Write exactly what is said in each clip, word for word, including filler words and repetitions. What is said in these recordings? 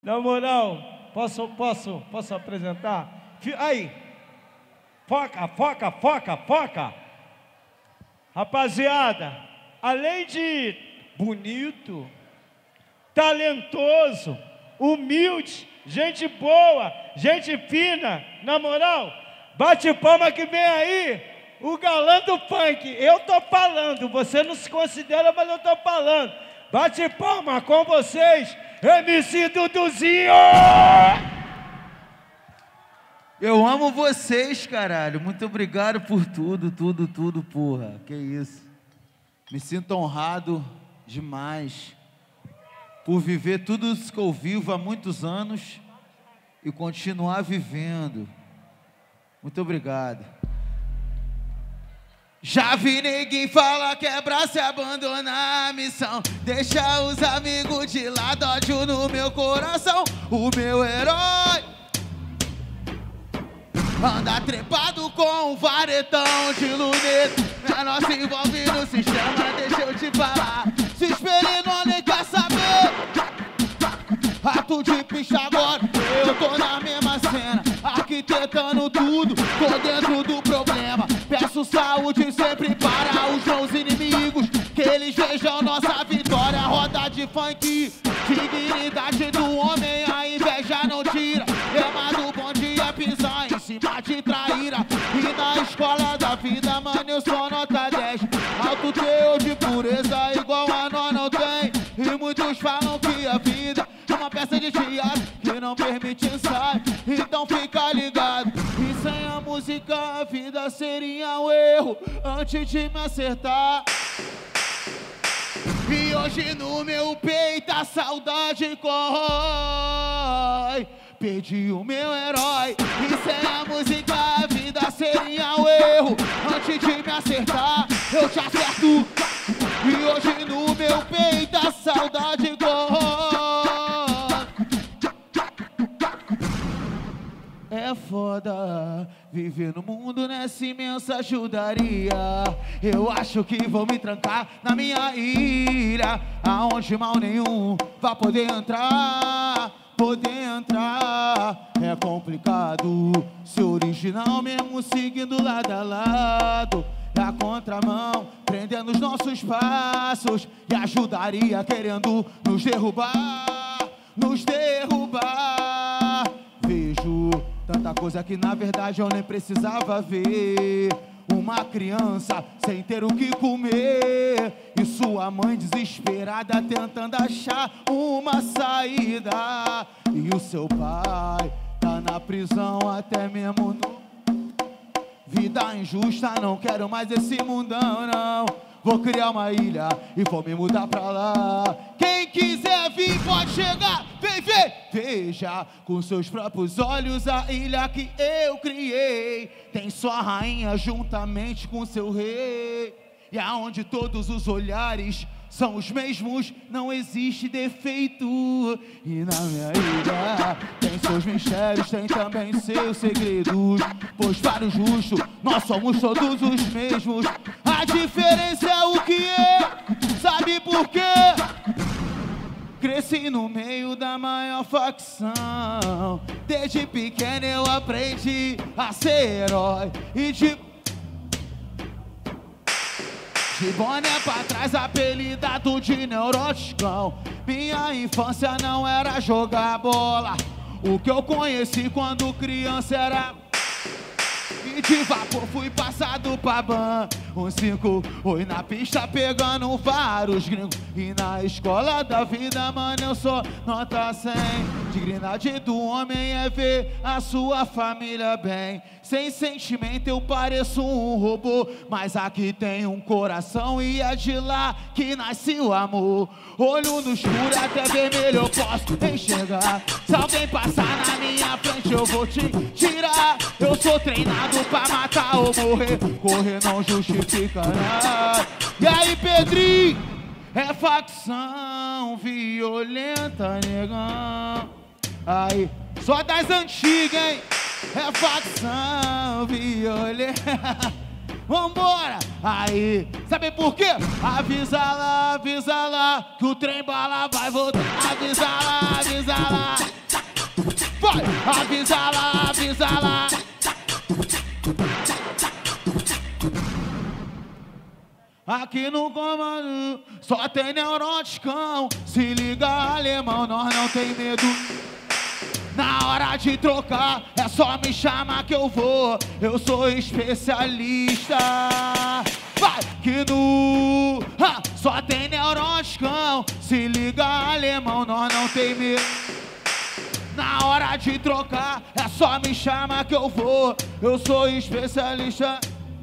Na moral, posso, posso, posso apresentar? Aí, foca, foca, foca, foca. Rapaziada, além de bonito, talentoso, humilde, gente boa, gente fina, na moral, bate palma que vem aí, o galã do funk. Eu tô falando, você não se considera, mas eu tô falando. Bate palma com vocês, M C Duduzinho! Eu amo vocês, caralho. Muito obrigado por tudo, tudo, tudo, porra. Que isso. Me sinto honrado demais por viver tudo isso que eu vivo há muitos anos e continuar vivendo. Muito obrigado. Já vi ninguém falar que é pra se abandonar a missão. Deixa os amigos de lado, ódio no meu coração. O meu herói anda trepado com um varetão de luneta. Menor se envolve no sistema, deixa eu te falar. Se espelhe não nem quer saber. Rato de picha agora, eu tô na mesma cena. Arquitetando tudo, tô dentro do problema. Peço saúde sempre para os meus inimigos, que eles vejam nossa vitória. Roda de funk, dignidade do homem, a inveja não tira. Lema do bom dia, pisar em cima de traíra. E na escola da vida, mano, eu sou nota dez. Alto teor de pureza, igual a nós não tem. E muitos falam que a vida é uma peça de teatro que não permite ensaio. Então fica ligado, e sem a música a vida seria um erro. Antes de me acertar, e hoje no meu peito a saudade corrói. Perdi o meu herói, e sem a música a vida seria um erro. Antes de me acertar, eu te acerto. E hoje no meu peito a saudade corrói. É foda viver no mundo nessa imensa ajudaria. Eu acho que vou me trancar na minha ilha, aonde mal nenhum vai poder entrar. Poder entrar é complicado, ser original mesmo seguindo lado a lado. É a contramão, prendendo os nossos passos, e ajudaria querendo nos derrubar, nos derrubar. Vejo tanta coisa que na verdade eu nem precisava ver. Uma criança sem ter o que comer, e sua mãe desesperada tentando achar uma saída. E o seu pai tá na prisão até mesmo no... Vida injusta, não quero mais esse mundão, não. Vou criar uma ilha e vou me mudar pra lá. Quem quiser vir pode chegar, vem ver. Veja com seus próprios olhos a ilha que eu criei. Tem sua rainha juntamente com seu rei, e aonde todos os olhares são os mesmos, não existe defeito. E na minha ilha tem seus mistérios, tem também seus segredos, pois para o justo nós somos todos os mesmos. A diferença é o que é, sabe por quê? Cresci no meio da maior facção. Desde pequeno eu aprendi a ser herói, e de De boné pra trás, apelidado de neuroticão. Minha infância não era jogar bola, o que eu conheci quando criança era... E de vapor fui passado pra ban. Um cinco, oi na pista pegando vários gringos. E na escola da vida, mano, eu sou nota cem. Dignidade do homem é ver a sua família bem. Sem sentimento eu pareço um robô, mas aqui tem um coração e é de lá que nasce o amor. Olho no escuro até vermelho eu posso enxergar. Se alguém passar na minha frente eu vou te tirar. Eu sou treinado pra matar ou morrer, correr não justifica nada. E aí, Pedrinho? É facção violenta, negão. Aí, só das antigas, hein? É facção violenta. Vambora! Aí, sabe por quê? Avisa lá, avisa lá, que o trem bala vai voltar. Avisa lá, avisa lá. Vai, avisa lá, avisa lá. Aqui no comando só tem neuróticão. Se liga, alemão, nós não tem medo. Na hora de trocar, é só me chamar que eu vou. Eu sou especialista. Vai, que no ha, só tem neuróticão. Se liga, alemão, nós não tem medo. Na hora de trocar, é só me chamar que eu vou. Eu sou especialista.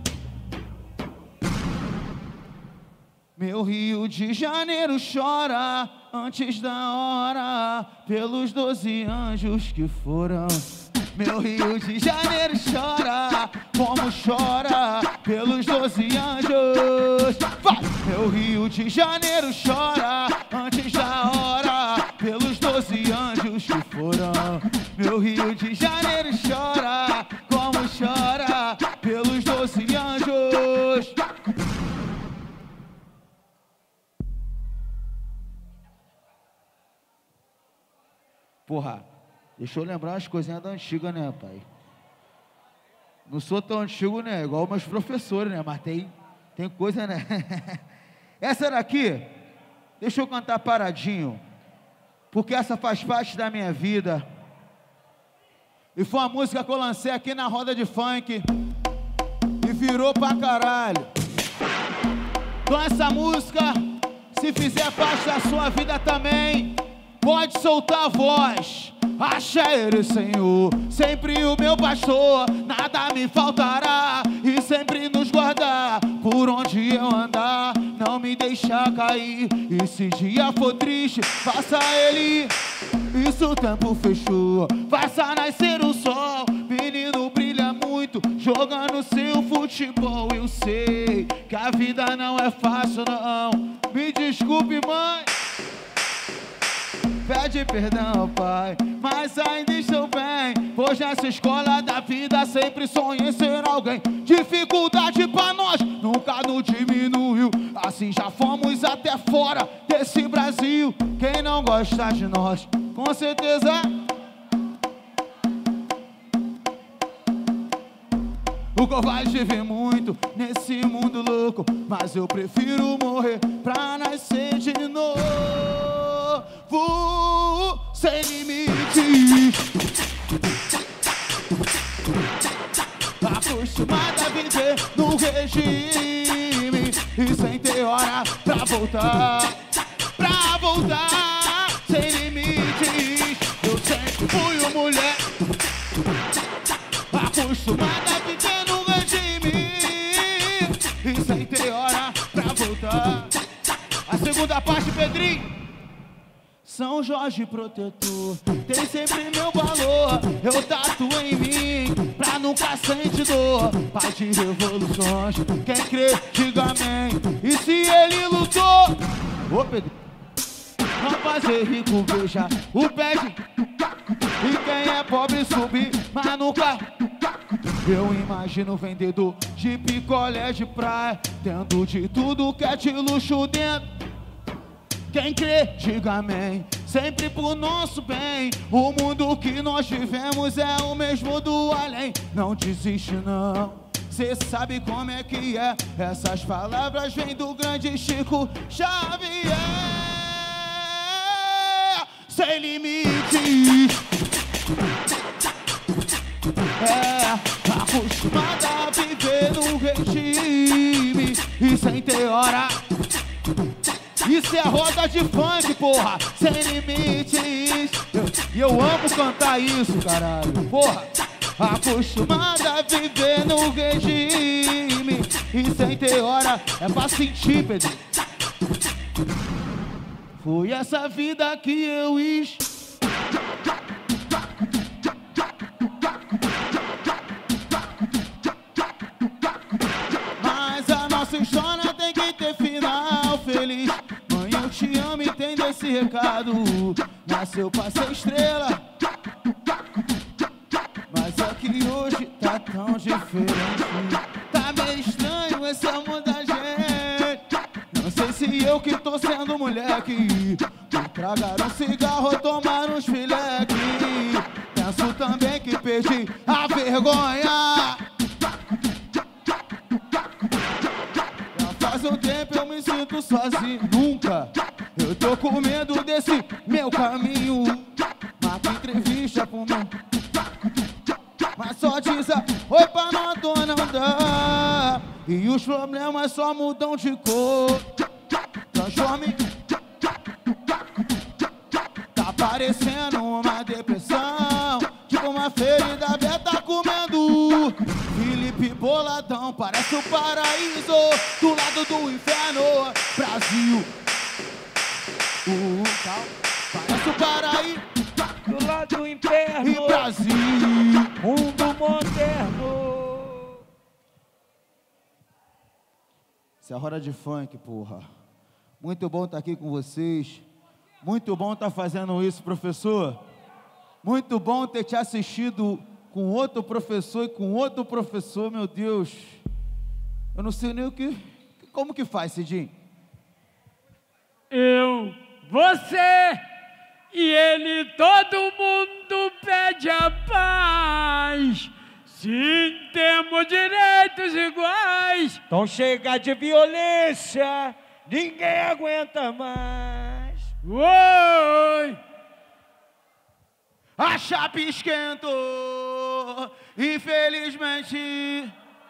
Meu Rio de Janeiro chora antes da hora pelos doze anjos que foram. Meu Rio de Janeiro chora como chora pelos doze anjos. Vai! Meu Rio de Janeiro chora antes da hora pelos doze anjos que foram. Meu Rio de Janeiro chora como chora pelos doze anjos. Porra, deixa eu lembrar as coisinhas da antiga, né, pai? Não sou tão antigo, né? Igual meus professores, né? Mas tem, tem coisa, né? Essa daqui, deixa eu cantar paradinho, porque essa faz parte da minha vida. E foi uma música que eu lancei aqui na roda de funk e virou pra caralho. Então essa música, se fizer parte da sua vida também, pode soltar a voz. Acha ele, Senhor, sempre o meu pastor. Nada me faltará e sempre nos guardar. Por onde eu andar, não me deixar cair. E se dia for triste, faça ele. Isso o tempo fechou, faça nascer o sol. Menino brilha muito, jogando seu futebol. Eu sei que a vida não é fácil, não. Me desculpe, mãe. Pede perdão, pai, mas ainda estou bem. Pois nessa escola da vida sempre sonhei ser alguém. Dificuldade pra nós nunca nos diminuiu. Assim já fomos até fora desse Brasil. Quem não gosta de nós, com certeza. O covarde vive muito nesse mundo louco, mas eu prefiro morrer pra nascer de novo. Sem limites, acostumada a viver no regime e sem ter hora pra voltar, pra voltar. Sem limites, eu sempre fui uma mulher acostumada a viver no regime e sem ter hora pra voltar. A segunda parte, Pedrinho. São Jorge protetor, tem sempre meu valor. Eu tatuo em mim, pra nunca sentir dor. Pai de revoluções, quem crê, diga amém. E se ele lutou, ô Pedro, não fazer rico, veja o pede. E quem é pobre subir, mas nunca. Eu imagino vendedor de picolé de praia, tendo de tudo que é de luxo dentro. Quem crê, diga amém, sempre por nosso bem. O mundo que nós vivemos é o mesmo do além. Não desiste não, cê sabe como é que é. Essas palavras vêm do grande Chico Xavier. Sem limites, é acostumada a viver no regime e sem ter hora. Isso é roda de funk, porra, sem limites. E eu, eu amo cantar isso, caralho, porra. Acostumada a viver no regime e sem ter hora, é pra sentir, Pedro. Foi essa vida que eu quis. Mas a nossa história tem que ter final feliz. Mãe, eu te amo, entenda esse recado. Nasceu pra ser estrela, mas é que hoje tá tão diferente. Tá meio estranho esse amor da gente. Não sei se eu que tô sendo moleque. Me tragaram um cigarro ou tomaram uns fileque. Confesso também que perdi a vergonha. Já faz um tempo eu me sinto sozinho. Nunca eu tô com medo desse meu caminho. Marca entrevista pro meu, mas só diz a oi pra nós não dá. E os problemas só mudam de cor. Transforme. Tá parecendo uma depressão, tipo uma ferida aberta comendo. Felipe boladão, parece o paraíso do lado do inferno. Brasil, uh, tal, parece o paraíso do lado do inferno. E Brasil, mundo moderno. Isso é hora de funk, porra. Muito bom estar aqui com vocês. Muito bom estar fazendo isso, professor. Muito bom ter te assistido com outro professor e com outro professor, meu Deus. Eu não sei nem o que... Como que faz, Cidinho? Eu, você e ele, todo mundo pede a paz. Sim, temos direitos iguais. Então chega de violência, ninguém aguenta mais. Oi! A chapa esquentou, infelizmente.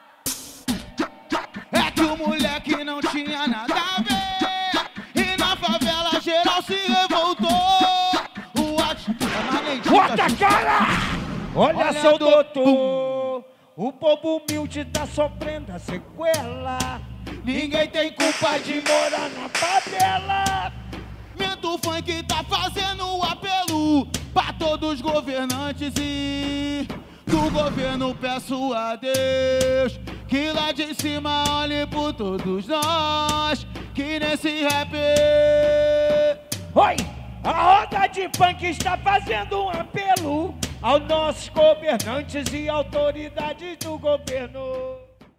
É que o moleque não tinha nada a ver, e na favela geral se revoltou. O at... Bota a cara! Olha, Olha só, doutor, o povo humilde tá sofrendo a sequela. Ninguém tem culpa de morar na favela. Mento Funk tá fazendo um apelo pra todos os governantes e do governo peço a Deus que lá de cima olhe por todos nós, que nesse rap... Oi! A roda de funk está fazendo um apelo aos nossos governantes e autoridades do governo.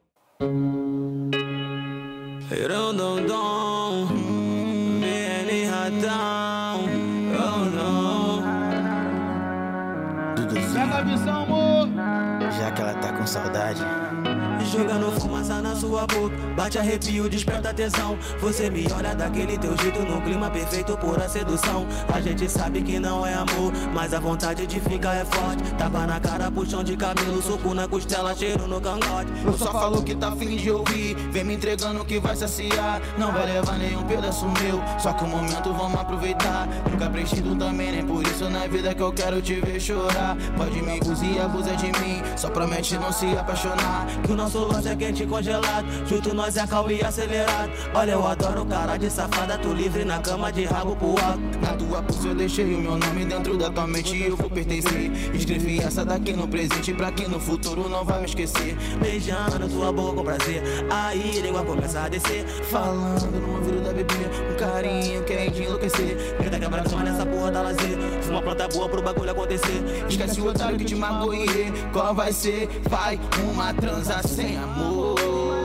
Pega a visão, amor. Já que ela tá com saudade, jogando fumaça na sua boca, bate arrepio, desperta tesão. Você me olha daquele teu jeito, no clima perfeito, pura sedução. A gente sabe que não é amor, mas a vontade de ficar é forte. Tapa na cara, puxão de cabelo, soco na costela, cheiro no cangote. eu só falo que tá afim de ouvir, vem me entregando que vai saciar. Não vai levar nenhum pedaço meu, só que o momento vamos aproveitar. Nunca preciso também, nem por isso na vida que eu quero te ver chorar. Pode me usar e abusa de mim, só promete não se apaixonar. Que o nosso lance é quente e congelado, junto nós é calmo e acelerado. Olha, eu adoro cara de safada, tu livre na cama de rabo pro alto. Na tua pulsa eu deixei o meu nome dentro da tua mente e eu vou pertencer. Escrevi essa daqui no presente pra que no futuro não vai me esquecer. Beijando tua boca com prazer, aí língua começa a descer. Falando no ouvido da bebê, um carinho que é de enlouquecer. Grita que abraça nessa porra da lazer, fuma planta boa pro bagulho acontecer. Esquece o otário que te magoe, qual vai ser? Vai uma transa sem amor,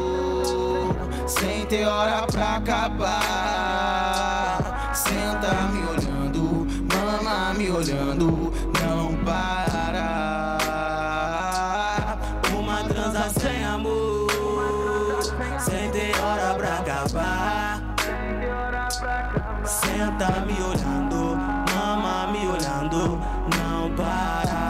sem ter hora pra acabar. Senta me olhando, mama me olhando, não para. Uma transa sem amor, sem ter hora pra acabar. Senta me olhando, mama me olhando, não para.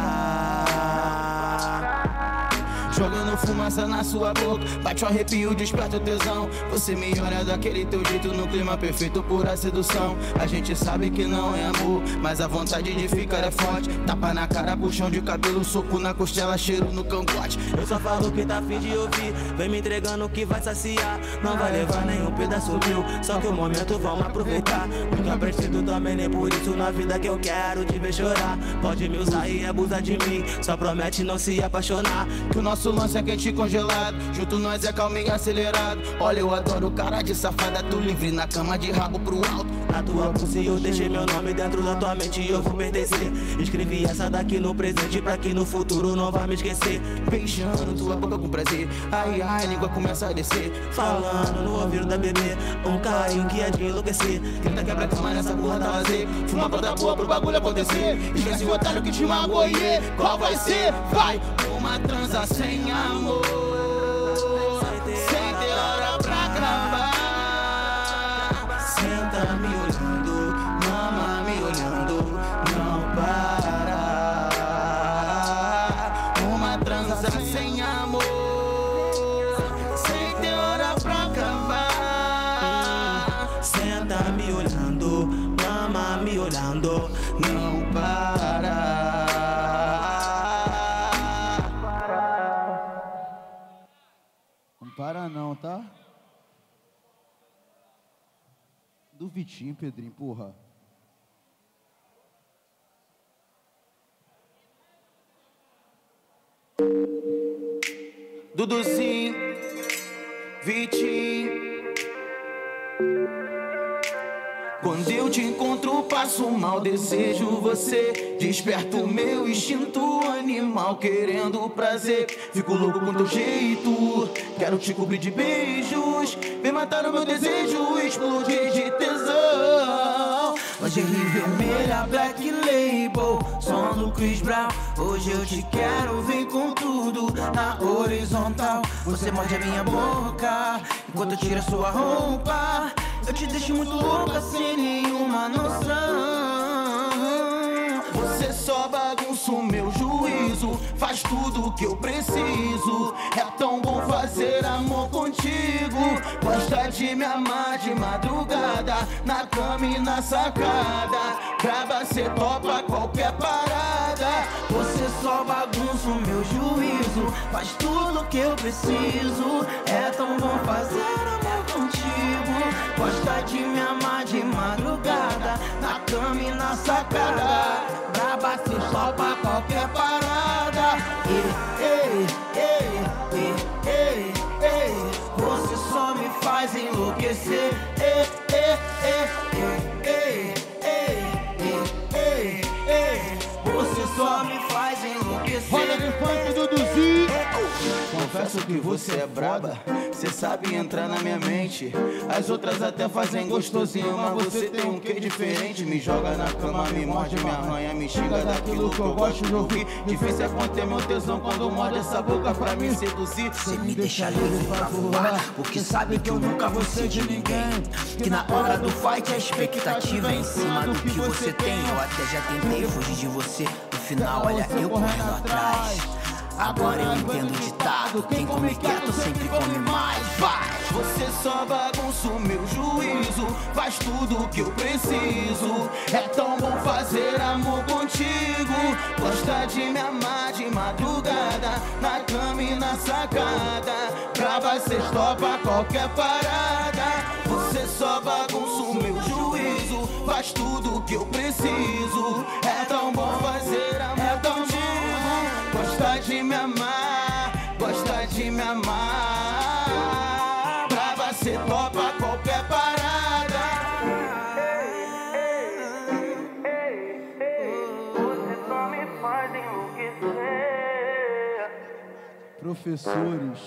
Jogando fumaça na sua boca, bate o arrepio, desperta o tesão. Você me olha daquele teu jeito, no clima perfeito, pura sedução. A gente sabe que não é amor, mas a vontade de ficar é forte. Tapa na cara, puxão de cabelo, soco na costela, cheiro no cangote. Eu só falo que tá afim de ouvir, vem me entregando que vai saciar. Não vai levar nenhum pedaço meu, só que o momento vamos aproveitar. Nunca preciso também, nem por isso na vida que eu quero te ver chorar. Pode me usar e abusar de mim, só promete não se apaixonar. Que o nosso lance é quente congelado. Junto nós é calmo e acelerado. Olha, eu adoro cara de safada, tu livre na cama de rabo pro alto. Na tua pulse eu deixei meu nome dentro da tua mente e eu vou pertencer. Escrevi essa daqui no presente pra que no futuro não vá me esquecer. Beijando tua boca com prazer, ai ai, a língua começa a descer. Falando no ouvido da bebê, um carinho que é de enlouquecer. Grita quebra cama nessa porra tá vazia. Fuma pra boa pro bagulho acontecer. Esquece o otário que te magoou, yeah. Qual vai ser? Vai! Uma transa sem amor, sem ter hora pra acabar. Senta me olhando, mama me olhando, não para. Uma transa sem amor, sem ter hora pra acabar. Senta me olhando, mama me olhando, não para. Não para não, tá? Do Vitinho, Pedrinho, porra. Duduzinho, Vitinho. Quando eu te encontro passo mal, desejo você. Desperto meu instinto animal querendo prazer. Fico louco com teu jeito, quero te cobrir de beijos. Vem matar o meu desejo, explodir de tesão. Lingerie vermelha, Black Label, som do Chris Brown. Hoje eu te quero, vem com tudo na horizontal. Você morde a minha boca enquanto eu tiro a sua roupa. Eu te deixo muito louca sem nenhuma noção. Você só bagunça o meu juízo, faz tudo o que eu preciso. É tão bom fazer amor contigo. Gosta de me amar de madrugada, na cama e na sacada. Braba, cê topa qualquer parada. Você só bagunça o meu juízo, faz tudo o que eu preciso. É tão bom fazer amor contigo. Gosta de me amar de madrugada, na cama e na sacada. Braba, cê topa qualquer parada. Ei, ei, ei, ei, ei, ei. Você só me faz enlouquecer. Ei, ei, ei, ei, ei, ei, ei, ei. Você só me faz enlouquecer. Roda de funk, Duduzinho. Confesso que você é braba, cê sabe entrar na minha mente. As outras até fazem gostosinho, mas você tem um quê diferente. Me joga na cama, me morde, me arranha, me xinga daquilo que eu gosto de ouvir. Difícil é conter meu tesão quando morde essa boca pra me seduzir. Cê me deixa livre pra voar, porque sabe que eu nunca vou ser de ninguém. Que na hora do fight a expectativa é em cima do que você tem. Eu até já tentei fugir de você, no final olha eu correndo atrás. Agora eu entendo o ditado, quem come quieto sempre come mais. Vai! Você só bagunça o meu juízo, faz tudo o que eu preciso. É tão bom fazer amor contigo. Gosta de me amar de madrugada, na cama e na sacada. Brava, cê topa qualquer parada. Você só bagunça o meu juízo, faz tudo o que eu preciso. É tão bom fazer amor contigo. Gosta de me amar, gosta de me amar. Brava, cê topa qualquer parada. Você só me faz enlouquecer. Professores.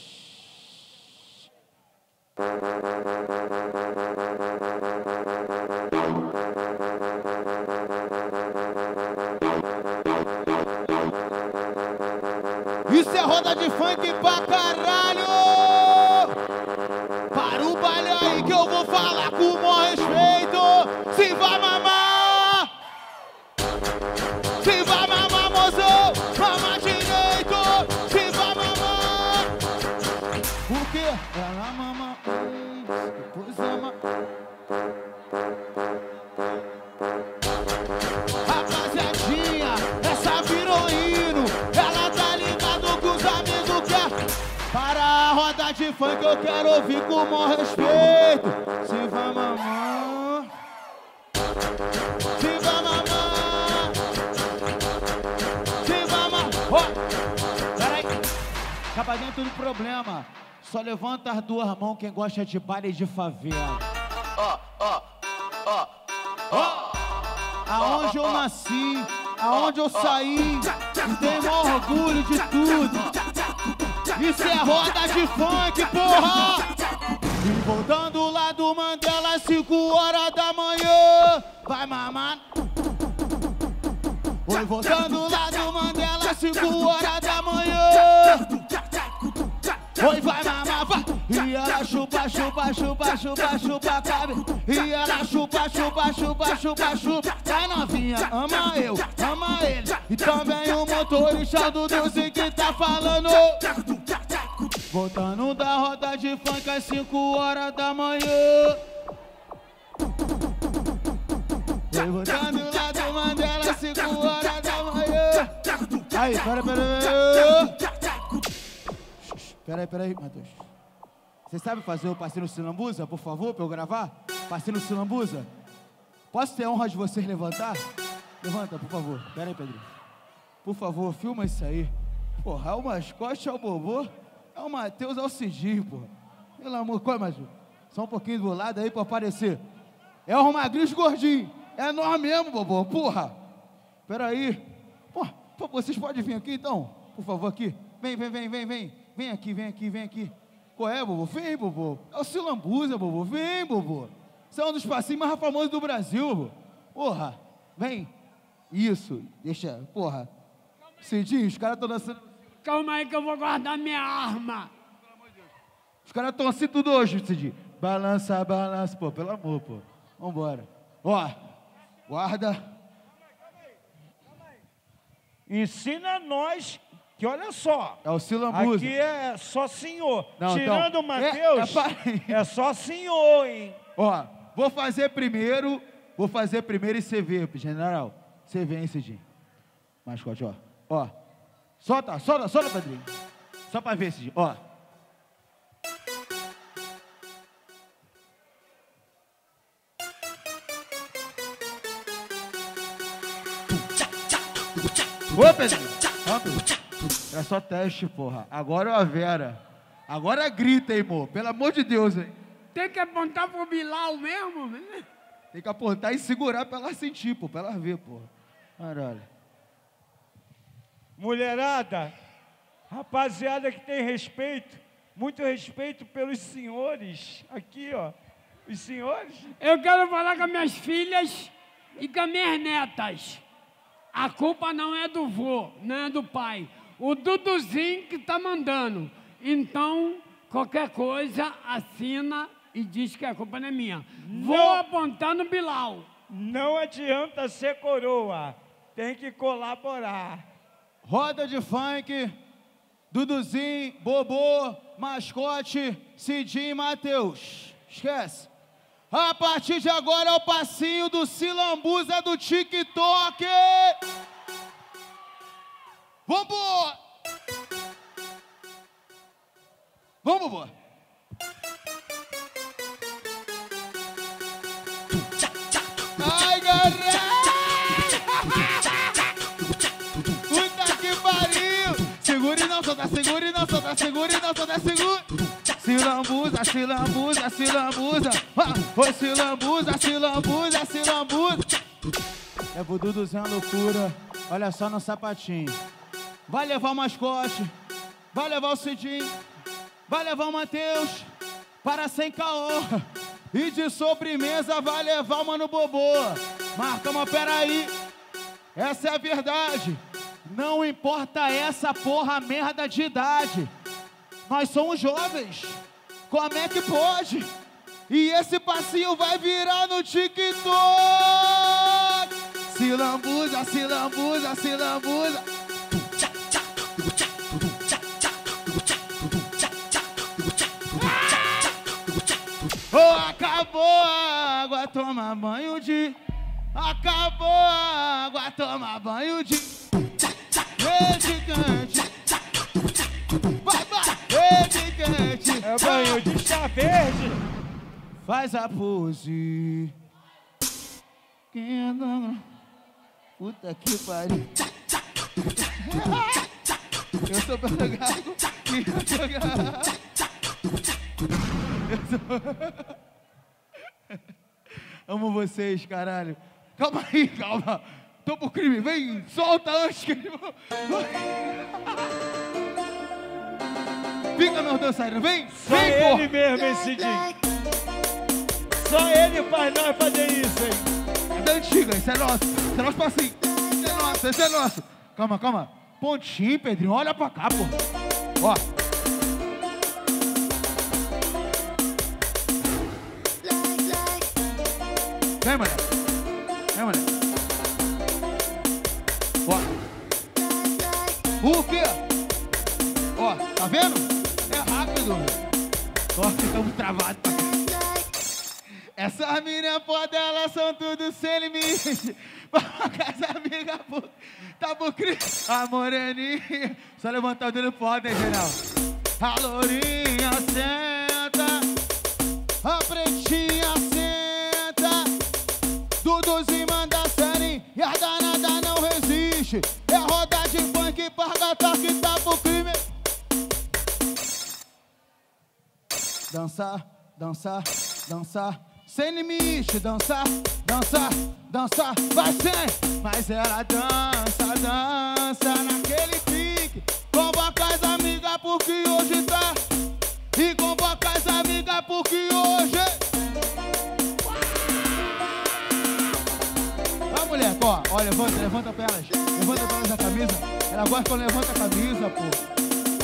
Isso é roda de funk pra caralho! Para o baile aí que eu vou falar com o maior respeito! Se vai mamar! Se vai mamar, mozão! Mama direito! Se vai mamar! Por quê? Ela mama um, depois ama... Rapaziadinha, essa virou hino. Ela tá ligado que os amigos quer. Para a roda de funk eu quero ouvir com o maior respeito. Se vai mamar, se vai mamar, se vai mamar. Ó, peraí. Acaba dentro do problema. Só levanta as duas mãos quem gosta de baile de favela. Ó, ó, ó, ó. Aonde eu nasci, aonde eu saí, e tenho maior orgulho de tudo. Isso é roda de funk, porra! E voltando lá do Mandela, cinco horas da manhã, vai mamar. Oi, voltando lá do Mandela, cinco horas da manhã. Oi, vai mamar, vai. E ela chupa, chupa, chupa, chupa, chupa, cabe. E ela chupa, chupa, chupa, chupa, chupa. Vai novinha, ama eu, ama ele. E também o motorista do doze que tá falando. Voltando da roda de funk às cinco horas da manhã. Oi, voltando lá do Mandela, cinco horas da manhã. Aí, pera, pera, pera. Peraí, peraí, Matheus. Você sabe fazer o passinho no Silambuza, por favor, pra eu gravar? Passinho no Silambuza? Posso ter a honra de vocês levantar? Levanta, por favor. Peraí, Pedrinho. Por favor, filma isso aí. Porra, é o mascote, é o Bobô, é o Matheus, é o Cidinho, porra. Pelo amor, qual é, Matheus? Só um pouquinho do lado aí pra aparecer. É o magrinho gordinho. É nós mesmo, Bobô, porra. Peraí. Porra, vocês podem vir aqui, então? Por favor, aqui. Vem, vem, vem, vem, vem. Vem aqui, vem aqui, vem aqui. Qual é, Bobô? Vem, Bobô. É o Silambuza, Bobô. Vem, Bobô. Você é um dos passinhos mais famosos do Brasil, Bobô. Porra, vem. Isso, deixa, porra. Cidinho, os caras estão dançando. Calma aí que eu vou guardar minha arma. Os caras estão assim tudo hoje, Cidinho. Balança, balança. Pô, pelo amor, pô. Vambora. Ó, guarda. Ensina nós que, olha só. É o Silambuza. Aqui é só senhor. Não, Tirando então, o Matheus, é, é, é só senhor, hein? Ó, vou fazer primeiro, vou fazer primeiro e você vê, general. Você vê, hein, Cidinho? Mascote, ó. Ó. Solta, solta, solta, Pedrinho. Só pra ver, Cidinho. Ó. Ô, Pedrinho. Ó, Pedrinho. É só teste, porra. Agora é a Vera. Agora grita, hein, amor. Pelo amor de Deus, hein. Tem que apontar pro Bilal mesmo, né? Tem que apontar e segurar pra ela sentir, pô. Pra ela ver, porra. Caralho. Mulherada, rapaziada que tem respeito, muito respeito pelos senhores. Aqui, ó. Os senhores. Eu quero falar com as minhas filhas e com as minhas netas. A culpa não é do vô, não é do pai. O Duduzinho que tá mandando. Então, qualquer coisa, assina e diz que a culpa não é minha. Vou Não. apontar no Bilal. Não adianta ser coroa. Tem que colaborar. Roda de funk, Duduzinho, Bobô, Mascote, Cidinho e Matheus. Esquece. A partir de agora é o passinho do Silambuza do TikTok. Vambora! Vamos, Bobô. Ai, galera! Puta que pariu! Segure e não solta, segure e não solta, segure e não solta, segure! Silambuza, Silambuza, Silambuza! Ô, Silambuza, Silambuza, Silambuza! É pro Duduzinho a loucura, olha só no sapatinho. Vai levar o Mascote, vai levar o Cidinho, vai levar o Matheus, para sem caô. E de sobremesa vai levar o Mano Bobô. Marca, mas peraí, essa é a verdade. Não importa essa porra merda de idade. Nós somos jovens. Como é que pode? E esse passinho vai virar no TikTok. Silambuza, Silambuza, Silambuza. Oh, acabou a água, toma banho de... Acabou a água, toma banho de... Verde quente. Vai, vai, verde quente. É banho de chá verde. Faz a pose. Puta que pariu. Eu sou gago e eu sou gago. Eu sou... Amo vocês, caralho. Calma aí, calma. Tô pro crime, vem, solta antes que ele... Fica, meu dançarino, vem, Só vem, ele porra. mesmo, esse dia. Só ele faz nós fazer isso, hein? É da antiga, isso é nosso. Isso é nosso passinho. Isso é nosso, isso é nosso. Calma, calma. Pontinho, Pedrinho, olha pra cá, porra. Ó. Vem, moleque. Vem, moleque. Ó. O quê? Ó, tá vendo? É rápido. Nossa, estamos travados pra cá. Essas meninas foda, elas são tudo sem limite. Casa amiga, tá pro cri. A moreninha. Só levantar o dedo foda, hein, geral. A lourinha senta. A pretinha senta. Duduzinho manda série. E a danada não resiste. É roda de funk, parga toque, tá pro crime. Dançar, dançar, dançar. Sem limite, dançar, dançar, dançar, vai sem. Mas ela dança, dança naquele pique. Convoca as amigas porque hoje tá. E convoca as amigas porque hoje. Vai, moleque, ó, ó, levanta, levanta pra elas. Levanta pra elas a camisa. Ela gosta quando levanta a camisa, pô.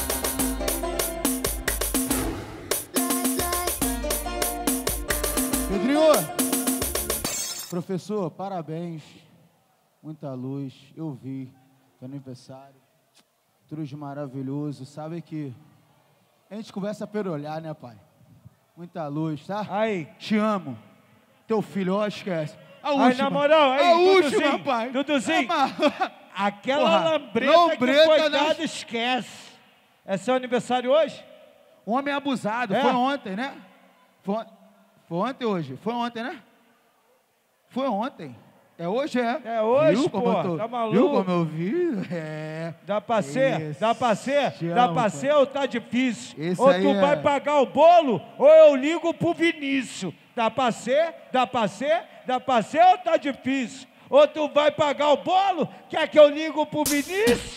Pedrinho, professor, parabéns, muita luz, eu vi, teu aniversário, tudo de maravilhoso, sabe que a gente conversa pelo olhar, né, pai? Muita luz, tá? Aí. Te amo, teu filho, ó, esquece. A última, aí, na moral, aí, a Duduzinho, última, pai. Duduzinho, é, aquela porra, lambreta, lambreta que foi nas... dada, esquece. É seu aniversário hoje? Homem abusado, é? Foi ontem, né? Foi ontem. Foi ontem hoje? Foi ontem, né? Foi ontem. É hoje, é? É hoje, Viu pô. Como tô... Tá maluco? Viu como eu vi? É. Dá pra ser? Esse... Dá pra ser? Te Dá amo, pra pai. ser ou tá difícil? Esse ou aí tu é... vai pagar o bolo ou eu ligo pro Vinícius. Dá pra ser? Dá pra ser? Dá pra ser ou tá difícil? Ou tu vai pagar o bolo? Quer que eu ligo pro Vinícius?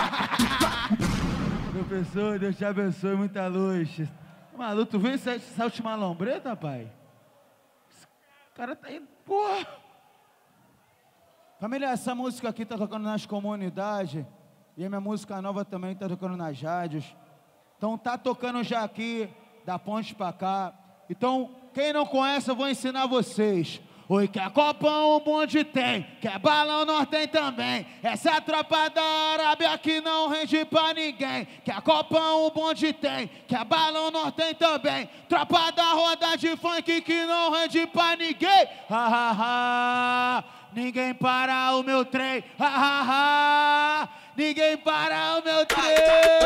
Professor, Deus te abençoe, muita luz. Maluco, tu viu essa, essa última lambreta, pai? O cara tá indo, porra. Família, essa música aqui tá tocando nas comunidades. E a minha música nova também tá tocando nas rádios. Então tá tocando já aqui, da ponte pra cá. Então, quem não conhece, eu vou ensinar vocês. Oi, que é copão o bonde tem, que é balão nós tem também. Essa é a tropa da Arábia que não rende pra ninguém. Que é copão o bonde tem, que é balão nós tem também. Tropa da roda de funk que não rende pra ninguém. Ha, ha, ha. Ninguém para o meu trem. Ha, ha, ha. Ninguém para o meu trem.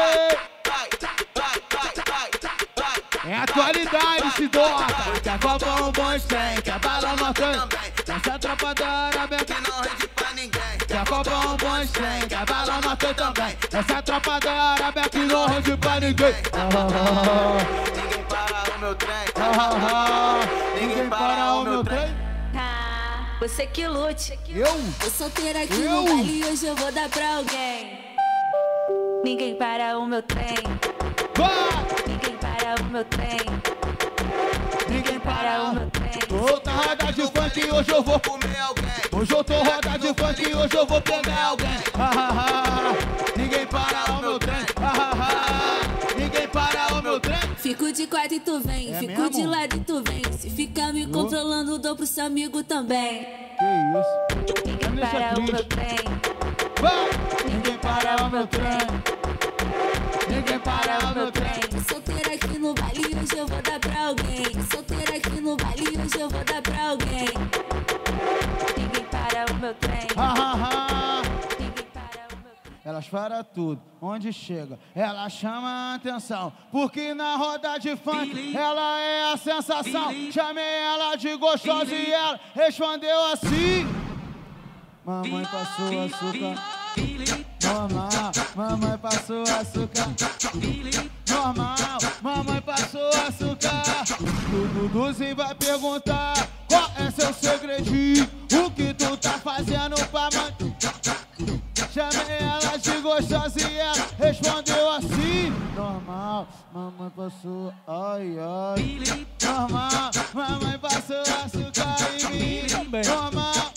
É atualidade, se doa. Que é copão o bonde tem, que é balão nós tem. Essa tropa da Arábia que não rende pra ninguém. Que é copão o bonde tem, que é balão nós tem também. Essa tropa da Arábia que não rende pra ninguém. Ninguém para o meu trem. Ninguém para o meu trem. Ah, você que lute. Eu? Tô solteira aqui Eu? no baile, hoje eu vou dar pra alguém. Ninguém para o meu trem. Ninguém para o meu trem. Ninguém para o meu trem. Tô na roda de funk, hoje eu vou comer alguém. Hoje eu tô roda de funk, hoje eu vou pegar alguém. Ah, ah, ah. Ninguém para o meu trem. Ah, ah, ah. Ninguém para o meu trem. Fico de quatro e tu vem, É fico mesmo? de lado e tu vem. Se ficar me controlando, dou pro seu amigo também. Que isso? Ninguém Deixa para o triste. meu trem. Vai! Ninguém para o meu trem. Ninguém para o meu trem. Solteira aqui no baile, hoje eu vou dar pra alguém. Solteira aqui no baile, hoje eu vou dar pra alguém. Ninguém para o meu trem. Ah, ah, ah. Ninguém para o meu trem. Elas param tudo, onde chega, ela chama a atenção. Porque na roda de funk, ela é a sensação. Chamei ela de gostosa e ela respondeu assim. Mamãe passou açúcar. Mamãe, mamãe passou passou açúcar. Normal, mamãe passou açúcar. O Duduzinho vai perguntar qual é seu segredinho. O que tu tá fazendo pra mãe? Chamei ela de gostosa e ela respondeu assim. Normal, mamãe passou, ai, ai. Normal, mamãe passou açúcar em mim. Normal.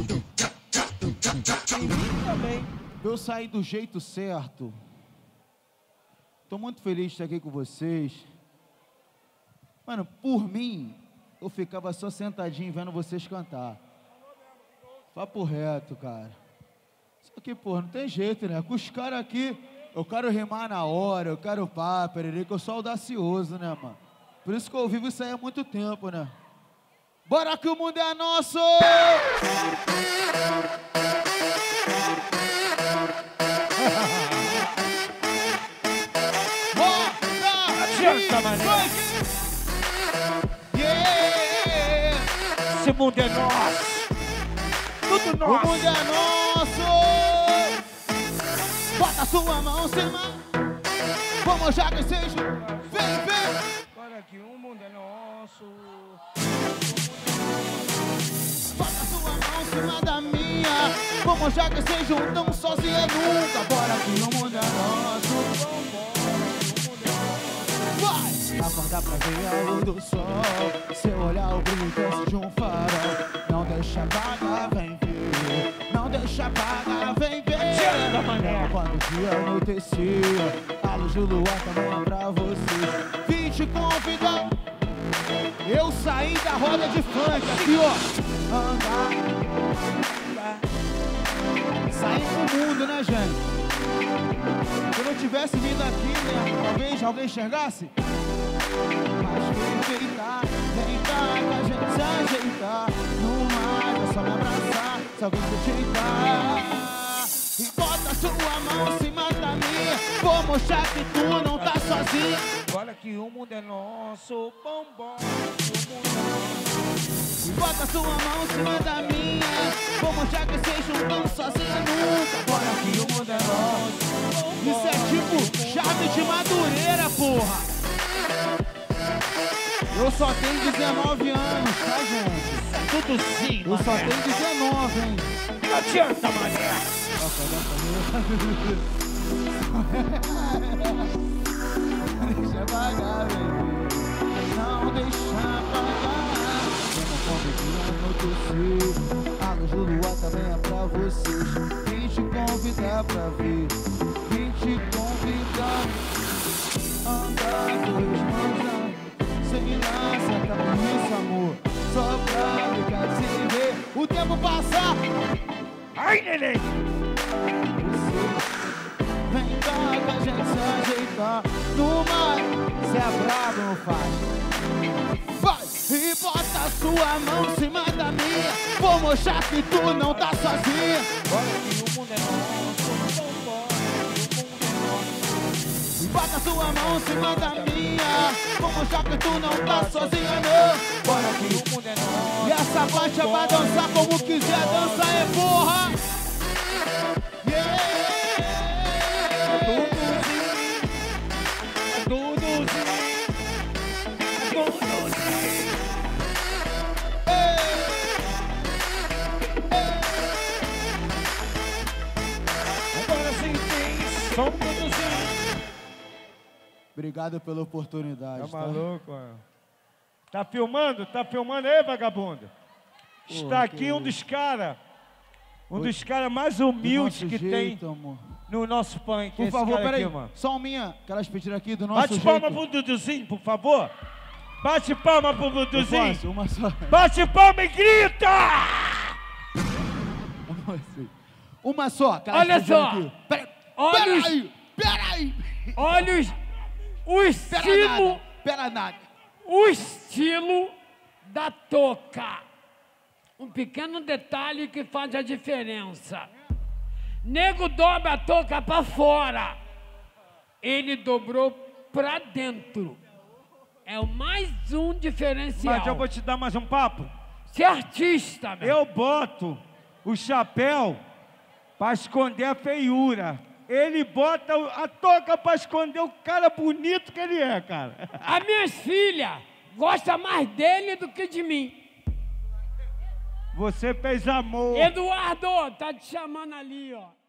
Em mim também. Eu saí do jeito certo. Tô muito feliz de estar aqui com vocês. Mano, por mim, eu ficava só sentadinho vendo vocês cantar. Papo reto, cara. Só que, pô, não tem jeito, né? Com os caras aqui, eu quero rimar na hora, eu quero pá, pererê, que eu sou audacioso, né, mano? Por isso que eu vivo isso aí há muito tempo, né? Bora que o mundo é nosso! Adianta, mané. Yeah! Esse mundo é nosso. Tudo nosso. O mundo é nosso! Bota a sua mão em cima. Vamos já que seja. Vem, vem! Bora que o mundo é nosso. Bota a sua mão em cima da minha. Vamos já que seja juntam sozinha nunca. Bora que o mundo é nosso. Vai! Acorda pra ver a luz do sol. Seu olhar o brilho desce de um farol. Não deixa apagar, vem ver. Não deixa apagar, vem ver. Quando o dia anoitecia, a luz do luar também é pra você. Vim te convidar. Eu saí da roda de funk aqui, ó. Andar. Saí pro mundo, né, gente? Se eu não tivesse vindo aqui, né, talvez alguém enxergasse. Mas vem cá, vem cá, pra gente se ajeitar. No mar, é só me abraçar, se alguém te ajeitar. E bota sua mão em cima da minha. Vou mostrar que tu não tá sozinha. Bora que o mundo é nosso. Bombom. E bota sua mão em cima da minha. Vou mostrar que vocês não tão sozinha nunca. Bora que o mundo é nosso. Isso é tipo chave de Madureira, porra. Eu só tenho dezenove anos, tá, gente? Tudo sim, Eu só tenho dezenove, hein? Não adianta, mané. Deixa apagar, bebê. Não deixa apagar. Vamos convidar a noite. A luz do luar também é pra vocês. Vim te convidar pra vir. Vim te convidar. Andar dois mãos, sem lança, tá com isso, amor. Só pra brincar de se ver. O tempo passar. Ai, neném. Vem cá pra gente se ajeitar. No mar, cê é brabo, não faz. Vai! E bota a sua mão em cima da minha. Vou mostrar que tu não tá sozinha. Bora que o mundo é nosso. E bota a sua mão em cima da minha. Vou mostrar que tu não tá sozinha, não. Bora que o mundo é nosso. E essa faixa é pra dançar como quiser. Dança é porra. Yeah! Só um produzinho. Obrigado pela oportunidade. Tá maluco, mano? Tá filmando? Tá filmando aí, vagabundo? Está aqui um dos caras, um dos caras mais humildes que tem no nosso punk. Por favor, peraí, só um minha, aquelas pediram aqui do nosso jeito. Bate palma pro Duduzinho, por favor. Bate palma pro Duduzinho. Uma só. Bate palma e grita! Uma só. Olha só. Peraí, olha peraí, peraí. Olha os, o estilo. Pera nada. O estilo da touca. Um pequeno detalhe que faz a diferença. Nego dobra a touca pra fora. Ele dobrou pra dentro. É o mais um diferencial. Mas eu vou te dar mais um papo. Você é artista, meu. Eu boto o chapéu pra esconder a feiura. Ele bota a touca pra esconder o cara bonito que ele é, cara. As minhas filhas gostam mais dele do que de mim. Você fez amor. Eduardo, tá te chamando ali, ó.